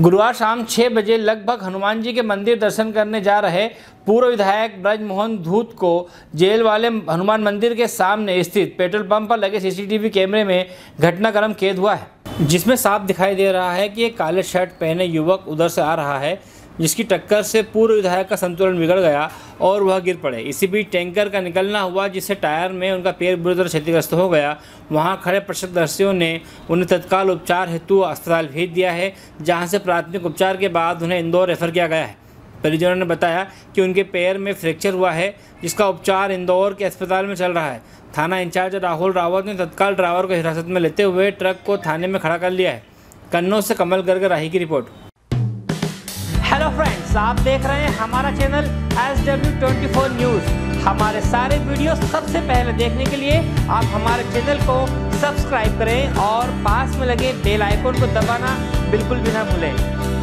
गुरुवार शाम 6 बजे लगभग हनुमान जी के मंदिर दर्शन करने जा रहे पूर्व विधायक ब्रजमोहन धूत को जेल वाले हनुमान मंदिर के सामने स्थित पेट्रोल पंप पर लगे सीसीटीवी कैमरे में घटनाक्रम कैद हुआ है, जिसमें साफ दिखाई दे रहा है कि एक काले शर्ट पहने युवक उधर से आ रहा है, जिसकी टक्कर से पूर्व विधायक का संतुलन बिगड़ गया और वह गिर पड़े। इसी बीच टैंकर का निकलना हुआ, जिससे टायर में उनका पैर बुरी तरह क्षतिग्रस्त हो गया। वहां खड़े प्रत्यक्षदर्शियों ने उन्हें तत्काल उपचार हेतु अस्पताल भेज दिया है, जहां से प्राथमिक उपचार के बाद उन्हें इंदौर रेफर किया गया है। परिजनों ने बताया कि उनके पैर में फ्रैक्चर हुआ है, जिसका उपचार इंदौर के अस्पताल में चल रहा है। थाना इंचार्ज राहुल रावत ने तत्काल ड्राइवर को हिरासत में लेते हुए ट्रक को थाने में खड़ा कर लिया है। कन्नौज से कमल गर्ग राही की रिपोर्ट। हेलो फ्रेंड्स, आप देख रहे हैं हमारा चैनल SW24 न्यूज़। हमारे सारे वीडियो सबसे पहले देखने के लिए आप हमारे चैनल को सब्सक्राइब करें और पास में लगे बेल आइकन को दबाना बिल्कुल भी ना भूलें।